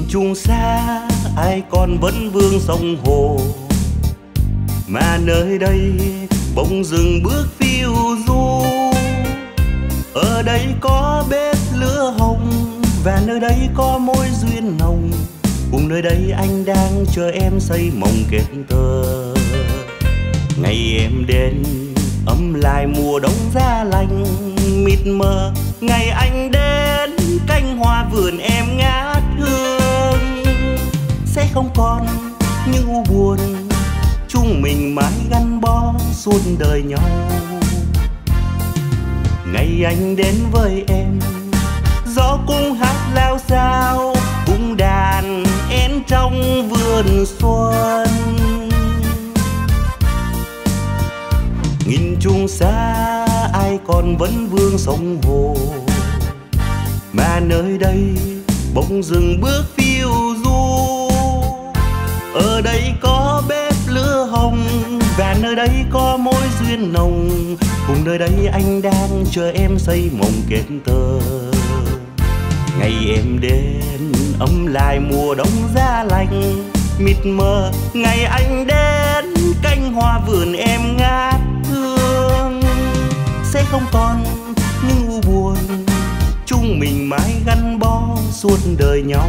chung xa ai còn vẫn vương sông hồ, mà nơi đây bỗng dừng bước phiêu du. Ở đây có bếp lửa hồng và nơi đây có mối duyên nồng, cùng nơi đây anh đang chờ em xây mộng kết tơ. Ngày em đến ấm lại mùa đông giá lạnh mịt mờ, ngày anh đến cánh hoa vườn em ngát hương. Sẽ không còn những u buồn, chúng mình mãi gắn bó suốt đời nhau. Ngày anh đến với em, gió cũng hát lao sao, cũng đàn én trong vườn xuân. Nghìn chung xa ai còn vẫn vương sông hồ, mà nơi đây bỗng dừng bước phiêu du. Ở đây có bếp lửa hồng và nơi đây có mối duyên nồng, cùng nơi đây anh đang chờ em xây mộng kết tơ. Ngày em đến ấm lại mùa đông giá lạnh mịt mờ, ngày anh đến cánh hoa vườn em ngát hương. Sẽ không còn những u buồn, chúng mình mãi gắn bó suốt đời nhau.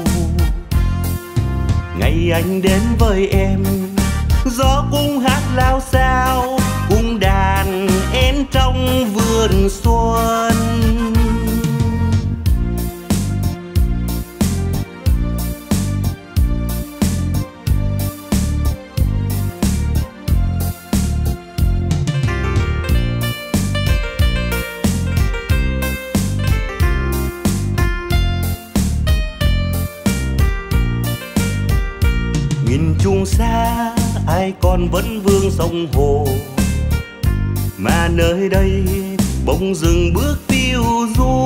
Ngày anh đến với em, gió cũng hát lao sao, cũng đàn én trong vườn xuân. Nghìn chung xa ai còn vẫn vương sông hồ, mà nơi đây bỗng dừng bước phiêu du.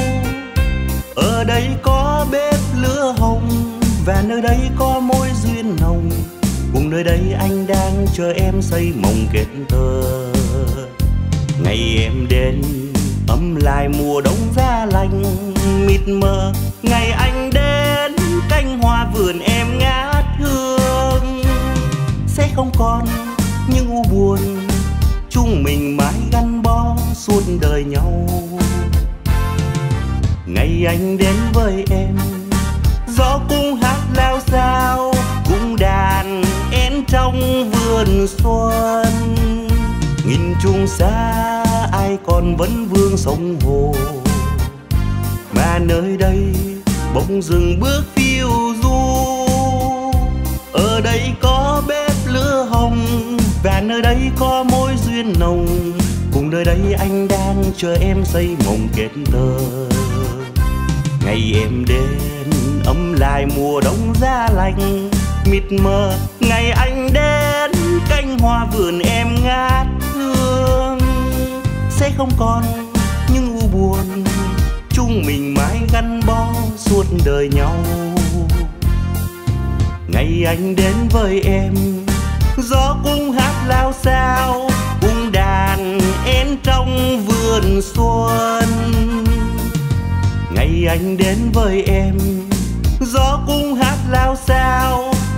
Ở đây có bếp lửa hồng và nơi đây có mối duyên nồng, cùng nơi đây anh đang chờ em xây mộng kết tơ. Ngày em đến ấm lại mùa đông giá lạnh mịt mờ, ngày anh đến cánh hoa vườn em ngát hương. Sẽ không còn những u buồn, chúng mình mãi gắn bó suốt đời nhau. Ngày anh đến với em, gió cũng hát lao sao, cũng đàn én trong vườn xuân. Nghìn chung xa ai còn vẫn vương sông hồ, mà nơi đây bỗng dừng bước phiêu du. Ở đây có bếp lửa hồng và nơi đây có mối duyên nồng, cùng nơi đây anh đang chờ em xây mộng kết tơ. Ngày em đến ấm lại mùa đông giá lạnh mịt mờ, ngày anh đến cánh hoa vườn em ngát hương. Sẽ không còn những u buồn, chúng mình mãi gắn bó suốt đời nhau. Ngày anh đến với em, gió cũng hát lao sao, cũng đàn én trong vườn xuân. Ngày anh đến với em, gió cũng hát lao sao,